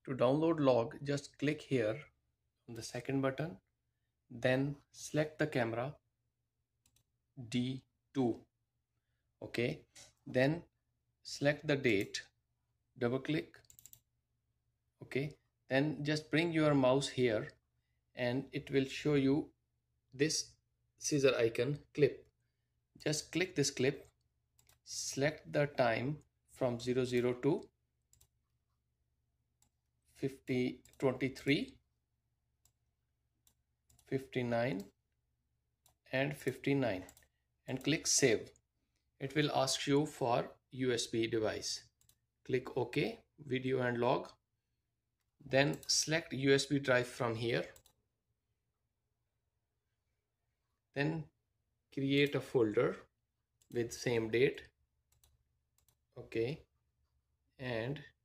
To download log, just click here on the second button, then select the camera D2. Okay, then select the date, double click. Okay, then just bring your mouse here and it will show you this scissor icon clip. Just click this clip, select the time from 00 to 23, 59 and 59 and click save. It will ask you for USB device. Click OK, video and log. Then select USB drive from here. Then create a folder with same date. Okay, and